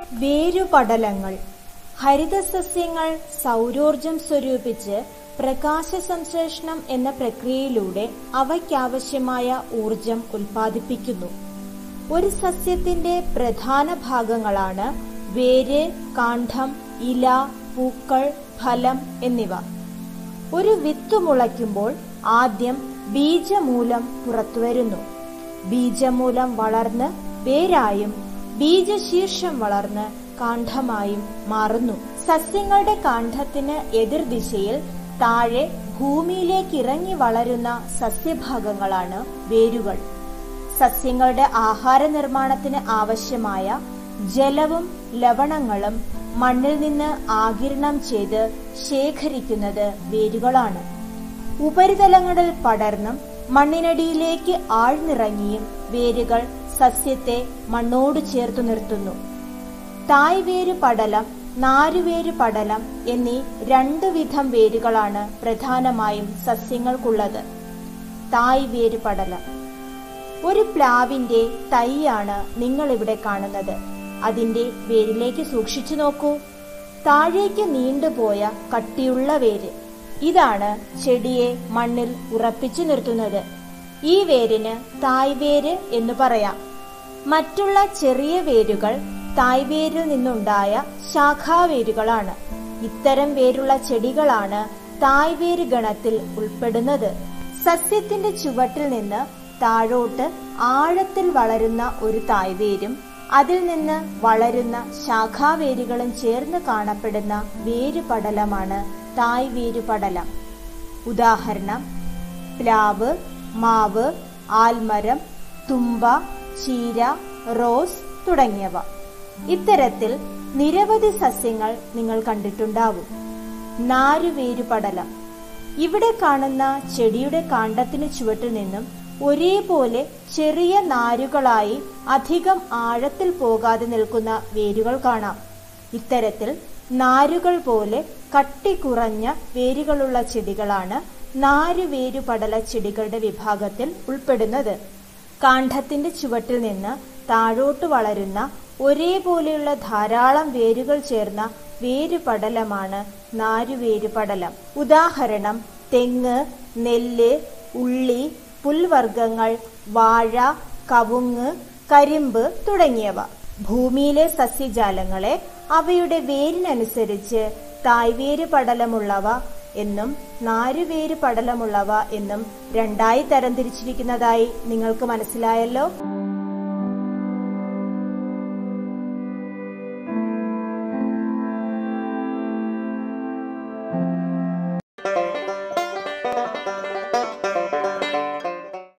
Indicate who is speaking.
Speaker 1: വേരുപടലങ്ങൾ. ഹരിതസസ്യങ്ങൾ സൗരോർജം സ്വരൂപിച്ച് പ്രകാശ സംശ്ലേഷണം എന്ന പ്രക്രിയയിലൂടെ അവയ്ക്കാവശ്യമായ ഊർജം ഉൽപ്പാദിപ്പിക്കുന്നു. ഒരു സസ്യത്തിന്റെ പ്രധാന ഭാഗങ്ങളാണ് വേര്, കാണ്ഡം, ഇല, പൂക്കൾ, ഫലം എന്നിവ. ഒരു വിത്ത് മുളയ്ക്കുമ്പോൾ ആദ്യം ബീജമൂലം പുറത്തുവരുന്നു. ബീജമൂലം വളർന്ന് വേരായും ബീജശീർഷം വളർന്ന് കാണ്ഡമായും മാറുന്നു. സസ്യങ്ങളുടെ കാണ്ഡത്തിന് എതിർദിശയിൽ താഴെ ഭൂമിയിലേക്ക് ഇറങ്ങി വളരുന്ന സസ്യഭാഗങ്ങളാണ് വേരുകൾ. സസ്യങ്ങളുടെ ആഹാര നിർമ്മാണത്തിന് ആവശ്യമായ ജലവും ലവണങ്ങളും മണ്ണിൽ നിന്ന് ആഗിരണം ചെയ്ത് ശേഖരിക്കുന്നത് വേരുകളാണ്. ഉപരിതലങ്ങളിൽ പടർന്നും മണ്ണിനടിയിലേക്ക് ആഴ്ന്നിറങ്ങിയും വേരുകൾ സസ്യത്തെ മണ്ണോട് ചേർത്തു നിർത്തുന്നു. തായ്വേരു പടലം, നാരുവേരു പടലം എന്നീ രണ്ടു വിധം വേരുകളാണ് പ്രധാനമായും സസ്യങ്ങൾക്കുള്ളത്. തായ്വേരു പടലം. ഒരു പ്ലാവിന്റെ തൈയാണ് നിങ്ങളിവിടെ കാണുന്നത്. അതിന്റെ വേരിലേക്ക് സൂക്ഷിച്ചു നോക്കൂ. താഴേക്ക് നീണ്ടുപോയ കട്ടിയുള്ള വേര്. ഇതാണ് ചെടിയെ മണ്ണിൽ ഉറപ്പിച്ചു നിർത്തുന്നത്. ഈ വേരിന് തായ്വേര് എന്ന് പറയാം. മറ്റുള്ള ചെറിയ വേരുകൾ തായ്വേരിൽ നിന്നുണ്ടായ ശാഖാവേരുകളാണ്. ഇത്തരം വേരുള്ള ചെടികളാണ് തായ്വേര് ഗണത്തിൽ ഉൾപ്പെടുന്നത്. സസ്യത്തിന്റെ ചുവട്ടിൽ നിന്ന് താഴോട്ട് ആഴത്തിൽ വളരുന്ന ഒരു തായ്വേരും അതിൽ നിന്ന് വളരുന്ന ശാഖാവേരുകളും ചേർന്ന് കാണപ്പെടുന്ന വേരുപടലമാണ് തായ്വേരുപടലം. ഉദാഹരണം: പ്ലാവ്, മാവ്, ആൽമരം, തുമ്പ, ചീര, റോസ് തുടങ്ങിയവ. ഇത്തരത്തിൽ നിരവധി സസ്യങ്ങൾ നിങ്ങൾ കണ്ടിട്ടുണ്ടാവും. നാരുവേരുപടലം. ഇവിടെ കാണുന്ന ചെടിയുടെ കാണ്ഡത്തിന് ചുവട്ടിൽ നിന്നും ഒരേപോലെ ചെറിയ നാരുകളായി അധികം ആഴത്തിൽ പോകാതെ നിൽക്കുന്ന വേരുകൾ കാണാം. ഇത്തരത്തിൽ നാരുകൾ പോലെ കട്ടി കുറഞ്ഞ വേരുകളുള്ള ചെടികളാണ് നാരുവേരുപടല ചെടികളുടെ വിഭാഗത്തിൽ ഉൾപ്പെടുന്നത്. കാണ്ഡത്തിന്റെ ചുവട്ടിൽ നിന്ന് താഴോട്ട് വളരുന്ന ഒരേപോലെയുള്ള ധാരാളം വേരുകൾ ചേർന്ന വേരുപടലമാണ് നാരുവേരുപടലം. ഉദാഹരണം: തെങ്ങ്, നെല്ല്, ഉള്ളി, പുൽവർഗ്ഗങ്ങൾ, വാഴ, കവുങ്ങ്, കരിമ്പ് തുടങ്ങിയവ. ഭൂമിയിലെ സസ്യജാലങ്ങളെ അവയുടെ വേരിനനുസരിച്ച് തായ്വേര് പടലമുള്ളവ എന്നും നാരുവേര് പടലമുള്ളവ എന്നും രണ്ടായി തരംതിരിച്ചിരിക്കുന്നതായി നിങ്ങൾക്ക് മനസ്സിലായല്ലോ.